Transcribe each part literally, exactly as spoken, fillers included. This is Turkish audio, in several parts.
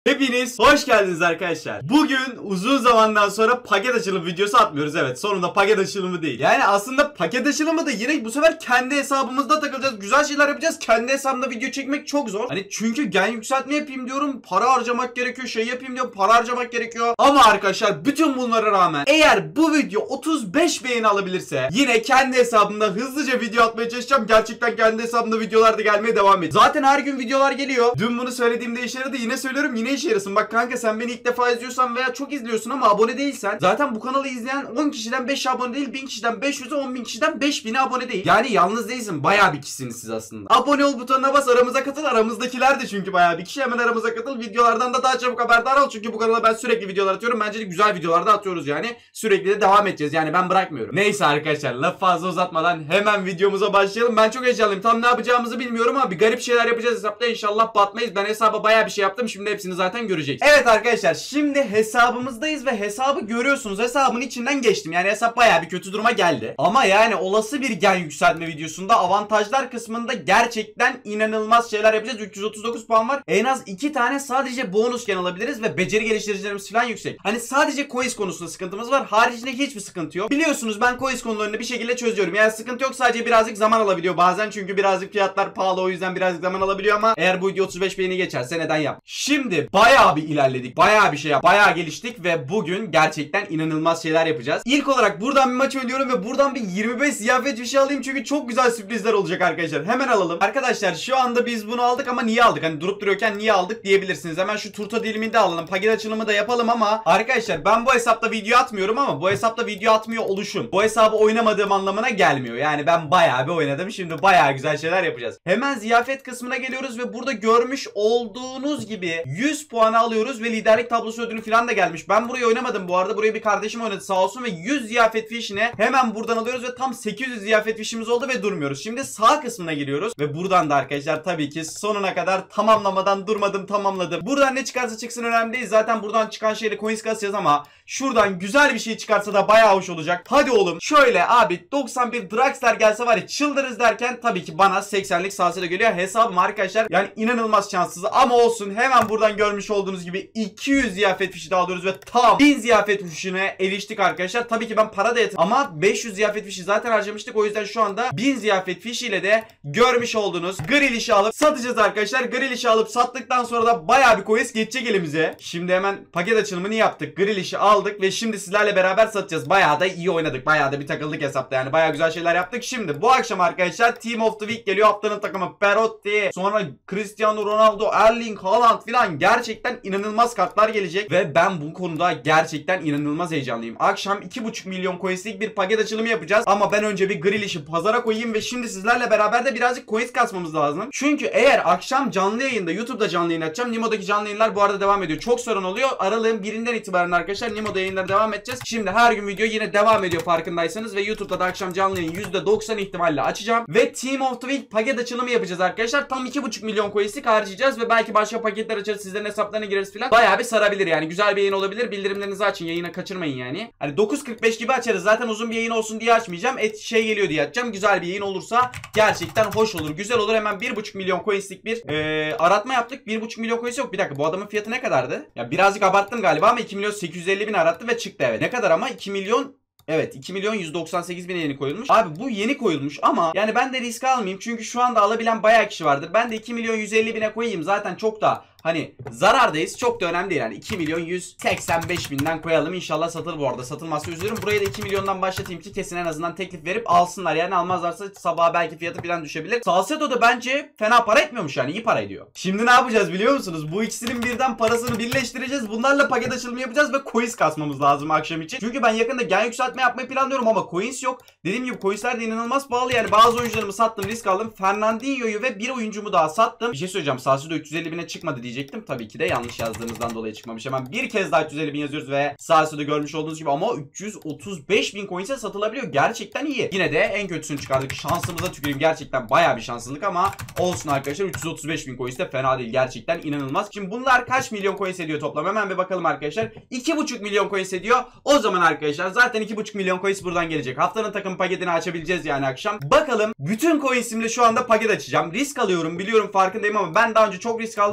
Hepiniz hoş geldiniz arkadaşlar. Bugün uzun zamandan sonra paket açılımı videosu atmıyoruz. Evet, sonunda paket açılımı değil. Yani aslında paket açılımı da yine bu sefer kendi hesabımızda takılacağız. Güzel şeyler yapacağız. Kendi hesabımda video çekmek çok zor. Hani çünkü gen yükseltme yapayım diyorum. Para harcamak gerekiyor. Şey yapayım diyorum. Para harcamak gerekiyor. Ama arkadaşlar bütün bunlara rağmen eğer bu video otuz beş beğeni alabilirse yine kendi hesabımda hızlıca video atmaya çalışacağım. Gerçekten kendi hesabımda videolar da gelmeye devam ediyor. Zaten her gün videolar geliyor. Dün bunu söylediğimde işe yaradı. Yine söylüyorum. Yine işe yarasın. Bak kanka, sen beni ilk defa izliyorsan veya çok izliyorsun ama abone değilsen, zaten bu kanalı izleyen on kişiden beş abone değil, bin kişiden beş yüze, on bin kişiden beş bine abone değil. Yani yalnız değilsin. Bayağı bir kişisiniz siz aslında. Abone ol butonuna bas, aramıza katıl. Aramızdakiler de çünkü bayağı bir kişi. Hemen aramıza katıl. Videolardan da daha çabuk haberdar ol. Çünkü bu kanala ben sürekli videolar atıyorum. Bence de güzel videolar da atıyoruz yani. Sürekli de devam edeceğiz. Yani ben bırakmıyorum. Neyse arkadaşlar, laf fazla uzatmadan hemen videomuza başlayalım. Ben çok heyecanlıyım. Tam ne yapacağımızı bilmiyorum ama bir garip şeyler yapacağız hesapta. İnşallah batmayız. Ben hesaba bayağı bir şey yaptım. Şimdi hepsini zaten göreceksiniz. Evet arkadaşlar, şimdi hesabımızdayız ve hesabı görüyorsunuz. Hesabın içinden geçtim. Yani hesap bayağı bir kötü duruma geldi. Ama yani olası bir gen yükseltme videosunda avantajlar kısmında gerçekten inanılmaz şeyler yapacağız. üç yüz otuz dokuz puan var. En az iki tane sadece bonus gen alabiliriz ve beceri geliştiricilerimiz falan yüksek. Hani sadece coins konusunda sıkıntımız var. Haricinde hiçbir sıkıntı yok. Biliyorsunuz ben coins konularını bir şekilde çözüyorum. Yani sıkıntı yok, sadece birazcık zaman alabiliyor bazen. Çünkü birazcık fiyatlar pahalı, o yüzden birazcık zaman alabiliyor ama eğer bu video otuz beş beğeni geçerse neden yap. Şimdi bayağı bir ilerledik. Bayağı bir şey yap. Bayağı geliştik ve bugün gerçekten inanılmaz şeyler yapacağız. İlk olarak buradan bir maç oynuyorum ve buradan bir yirmi beş ziyafet bir şey alayım çünkü çok güzel sürprizler olacak arkadaşlar. Hemen alalım. Arkadaşlar şu anda biz bunu aldık ama niye aldık? Hani durup duruyorken niye aldık diyebilirsiniz. Hemen şu turta dilimini de alalım. Paket açılımı da yapalım ama arkadaşlar ben bu hesapta video atmıyorum ama bu hesapta video atmıyor oluşum bu hesabı oynamadığım anlamına gelmiyor. Yani ben bayağı bir oynadım. Şimdi bayağı güzel şeyler yapacağız. Hemen ziyafet kısmına geliyoruz ve burada görmüş olduğunuz gibi yüz puanı alıyoruz ve liderlik tablosu ödülü falan da gelmiş. Ben burayı oynamadım bu arada. Burayı bir kardeşim oynadı sağ olsun ve yüz ziyafet fişine hemen buradan alıyoruz ve tam sekiz yüz ziyafet fişimiz oldu ve durmuyoruz. Şimdi sağ kısmına giriyoruz ve buradan da arkadaşlar tabii ki sonuna kadar tamamlamadan durmadım, tamamladım. Buradan ne çıkarsa çıksın önemli değil. Zaten buradan çıkan şeyle coins kasacağız ama şuradan güzel bir şey çıkarsa da bayağı hoş olacak. Hadi oğlum şöyle abi, doksan bir Draxler gelse var ya çıldırırız derken tabii ki bana seksenlik Salcedo geliyor. Hesabım arkadaşlar yani inanılmaz şanssız ama olsun. Hemen buradan görmüş olduğunuz gibi iki yüz ziyafet fişi daha alıyoruz ve tam bin ziyafet fişine eriştik arkadaşlar. Tabii ki ben para da yatırdım ama beş yüz ziyafet fişi zaten harcamıştık. O yüzden şu anda bin ziyafet fişiyle de görmüş olduğunuz Grealish'i alıp satacağız arkadaşlar. Grealish'i alıp sattıktan sonra da bayağı bir coins geçecek elimize. Şimdi hemen paket açılımını yaptık. Grealish'i aldık ve şimdi sizlerle beraber satacağız. Bayağı da iyi oynadık. Bayağı da bir takıldık hesapta yani. Bayağı güzel şeyler yaptık. Şimdi bu akşam arkadaşlar Team of the Week geliyor. Haftanın takımı Perotti, sonra Cristiano Ronaldo, Erling Haaland filan, gerçekten inanılmaz kartlar gelecek ve ben bu konuda gerçekten inanılmaz heyecanlıyım. Akşam iki buçuk milyon coinslik bir paket açılımı yapacağız ama ben önce bir Grealish'i pazara koyayım ve şimdi sizlerle beraber de birazcık coins kasmamız lazım. Çünkü eğer akşam canlı yayında, YouTube'da canlı yayın açacağım. Nimo'daki canlı yayınlar bu arada devam ediyor. Çok sorun oluyor. Aralığın birinden itibaren arkadaşlar Nimo'da yayınlara devam edeceğiz. Şimdi her gün video yine devam ediyor farkındaysanız ve YouTube'da da akşam canlı yayın yüzde doksan ihtimalle açacağım ve Team of the Week paket açılımı yapacağız arkadaşlar. Tam iki buçuk milyon coinslik harcayacağız ve belki başka paketler açarız, sizlerin hesaplarına gireriz filan. Bayağı bir sarabilir yani. Güzel bir yayın olabilir. Bildirimlerinizi açın. Yayına kaçırmayın yani. Hani dokuz kırk beş gibi açarız. Zaten uzun bir yayın olsun diye açmayacağım. Et şey geliyor diye açacağım. Güzel bir yayın olursa gerçekten hoş olur. Güzel olur. Hemen bir buçuk milyon coinslik bir ee, aratma yaptık. bir buçuk milyon coins yok. Bir dakika, bu adamın fiyatı ne kadardı? Ya birazcık abarttım galiba ama iki milyon sekiz yüz elli bin arattı ve çıktı evet. Ne kadar ama? iki milyon. Evet, iki milyon yüz doksan sekiz bine yeni koyulmuş. Abi bu yeni koyulmuş ama yani ben de risk almayayım. Çünkü şu anda alabilen bayağı kişi vardır. Ben de iki milyon yüz elli bine koyayım. Zaten çok da hani zarardayız. Çok da önemli değil yani. iki milyon yüz seksen beş binden koyalım. İnşallah satılır bu arada. Satılmazsa üzülürüm. Buraya da iki milyondan başlatayım ki kesin en azından teklif verip alsınlar. Yani almazlarsa sabaha belki fiyatı falan düşebilir. Salcedo da bence fena para etmiyormuş yani. İyi para ediyor. Şimdi ne yapacağız biliyor musunuz? Bu ikisinin birden parasını birleştireceğiz. Bunlarla paket açılımı yapacağız ve coins kasmamız lazım akşam için. Çünkü ben yakında gen yükseltme yapmayı planlıyorum ama coins yok. Dediğim gibi coinsler de inanılmaz pahalı yani. Bazı oyuncularımı sattım, risk aldım. Fernandinho'yu ve bir oyuncumu daha sattım. Bir şey söyleyeceğim. Salcedo üç yüz elli bine çıkmadı diyecektim. Tabii ki de yanlış yazdığımızdan dolayı çıkmamış. Hemen bir kez daha üç yüz elli bin yazıyoruz ve Salcedo görmüş olduğunuz gibi ama üç yüz otuz beş bin coins'e satılabiliyor. Gerçekten iyi. Yine de en kötüsünü çıkardık. Şansımıza tüküreyim. Gerçekten bayağı bir şanssızlık ama olsun arkadaşlar. üç yüz otuz beş bin coins de fena değil. Gerçekten inanılmaz. Şimdi bunlar kaç milyon coins ediyor toplam? Hemen bir bakalım arkadaşlar. iki buçuk milyon coins ediyor. O zaman arkadaşlar zaten iki buçuk milyon coins buradan gelecek. Haftanın takım paketini açabileceğiz yani akşam. Bakalım bütün coins'imle şu anda paket açacağım. Risk alıyorum biliyorum, farkındayım ama ben daha önce çok risk aldım ve hep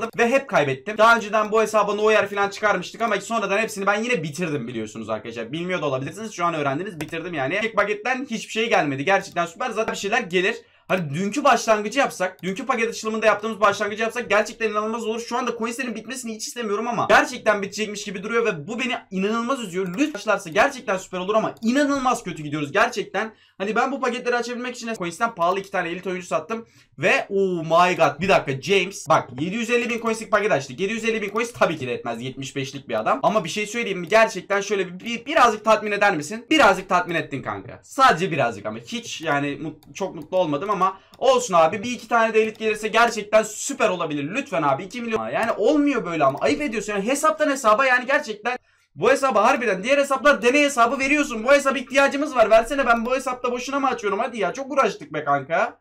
hep kaybettim. Daha önceden bu hesaba no yer falan çıkarmıştık ama sonradan hepsini ben yine bitirdim biliyorsunuz arkadaşlar. Bilmiyor da olabilirsiniz. Şu an öğrendiniz. Bitirdim yani. İlk paketten hiçbir şey gelmedi. Gerçekten süper. Zaten bir şeyler gelir. Hani dünkü başlangıcı yapsak, dünkü paket açılımında yaptığımız başlangıcı yapsak gerçekten inanılmaz olur. Şu anda coinslerin bitmesini hiç istemiyorum ama gerçekten bitecekmiş gibi duruyor ve bu beni inanılmaz üzüyor. Lütfen başlarsa gerçekten süper olur ama inanılmaz kötü gidiyoruz gerçekten. Hani ben bu paketleri açabilmek için coins'ten pahalı iki tane elit oyuncu sattım ve oh my god, bir dakika James, bak yedi yüz elli bin coins'lik paket açtık. yedi yüz elli bin coins tabii ki de etmez, yetmiş beşlik bir adam. Ama bir şey söyleyeyim mi, gerçekten şöyle bir, bir birazcık tatmin eder misin? Birazcık tatmin ettin kanka. Sadece birazcık ama hiç yani mut, çok mutlu olmadım ama olsun abi, bir iki tane de elit gelirse gerçekten süper olabilir. Lütfen abi, iki milyon. Yani olmuyor böyle ama ayıp ediyorsun. Yani hesaptan hesaba yani gerçekten bu hesaba harbiden diğer hesaplar deney hesabı veriyorsun. Bu hesap ihtiyacımız var. Versene, ben bu hesapta boşuna mı açıyorum? Hadi ya, çok uğraştık be kanka.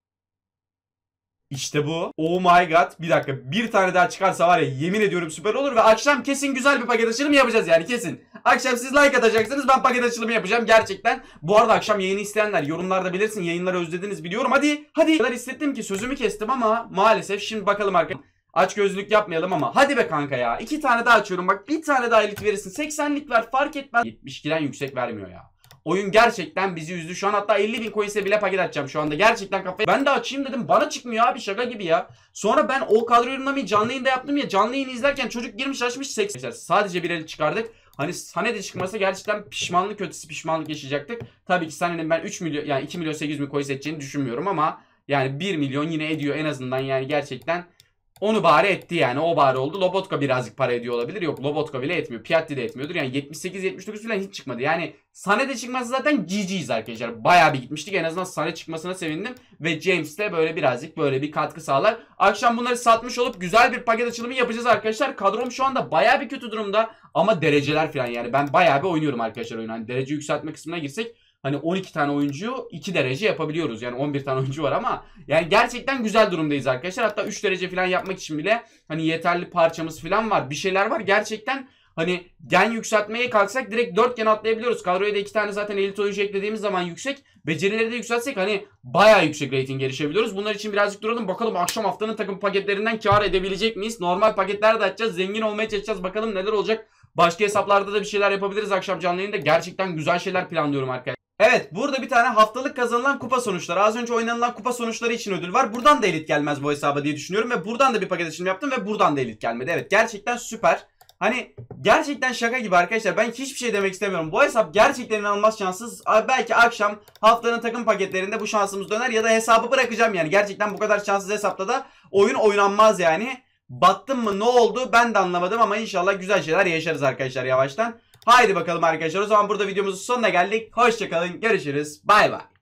İşte bu. Oh my god. Bir dakika. Bir tane daha çıkarsa var ya, yemin ediyorum süper olur ve akşam kesin güzel bir paket açılımı yapacağız yani, kesin. Akşam siz like atacaksınız, ben paket açılımı yapacağım gerçekten. Bu arada akşam yayını isteyenler yorumlarda belirsin. Yayınları özlediniz biliyorum. Hadi. Hadi. O kadar hissettim ki sözümü kestim ama maalesef şimdi bakalım arkadaşlar. Aç gözlük yapmayalım ama hadi be kanka ya. İki tane daha açıyorum bak, bir tane daha elit verirsin. seksenlik ver, fark etmez. yetmiş ikiden yüksek vermiyor ya. Oyun gerçekten bizi üzdü. Şu an hatta elli bin coins'e bile paket açacağım şu anda. Gerçekten kafayı. Ben de açayım dedim. Bana çıkmıyor abi, şaka gibi ya. Sonra ben o kadro yorumlamayı canlı yayında yaptım ya. Canlı yayını izlerken çocuk girmiş açmış seksen. Sadece bir elit çıkardık. Hani Sané de çıkmasa gerçekten pişmanlık ötesi pişmanlık yaşayacaktık. Tabii ki Sané'nin ben üç milyon yani iki milyon sekiz yüz bin coins edeceğini düşünmüyorum ama yani bir milyon yine ediyor en azından yani gerçekten. Onu bari etti yani, o bari oldu. Lobotka birazcık para ediyor olabilir. Yok, Lobotka bile etmiyor. Piatti de etmiyordur. Yani yetmiş sekiz yetmiş dokuz falan hiç çıkmadı. Yani Sané de çıkması zaten G G'yiz arkadaşlar. Bayağı bir gitmiştik. En azından Sané çıkmasına sevindim. Ve James de böyle birazcık böyle bir katkı sağlar. Akşam bunları satmış olup güzel bir paket açılımı yapacağız arkadaşlar. Kadrom şu anda bayağı bir kötü durumda. Ama dereceler falan yani. Ben bayağı bir oynuyorum arkadaşlar oyunu. Hani derece yükseltme kısmına girsek hani on iki tane oyuncuyu iki derece yapabiliyoruz. Yani on bir tane oyuncu var ama yani gerçekten güzel durumdayız arkadaşlar. Hatta üç derece falan yapmak için bile hani yeterli parçamız falan var. Bir şeyler var. Gerçekten hani gen yükseltmeye kalksak direkt dört gen atlayabiliyoruz. Kadroya da iki tane zaten elit oyuncu eklediğimiz zaman yüksek. Becerileri de yükseltsek hani bayağı yüksek rating erişebiliyoruz. Bunlar için birazcık duralım. Bakalım akşam haftanın takım paketlerinden kar edebilecek miyiz? Normal paketler de açacağız. Zengin olmaya çalışacağız. Bakalım neler olacak. Başka hesaplarda da bir şeyler yapabiliriz akşam canlı yayında. Gerçekten güzel şeyler planlıyorum arkadaşlar. Evet, burada bir tane haftalık kazanılan kupa sonuçları. Az önce oynanılan kupa sonuçları için ödül var. Buradan da elit gelmez bu hesaba diye düşünüyorum. Ve buradan da bir paket açılımı yaptım ve buradan da elit gelmedi. Evet, gerçekten süper. Hani gerçekten şaka gibi arkadaşlar. Ben hiçbir şey demek istemiyorum. Bu hesap gerçekten inanılmaz şanssız. Belki akşam haftanın takım paketlerinde bu şansımız döner ya da hesabı bırakacağım yani. Gerçekten bu kadar şanssız hesapta da oyun oynanmaz yani. Battım mı, ne oldu ben de anlamadım ama inşallah güzel şeyler yaşarız arkadaşlar yavaştan. Haydi bakalım arkadaşlar, o zaman burada videomuzun sonuna geldik. Hoşçakalın, görüşürüz, bay bay.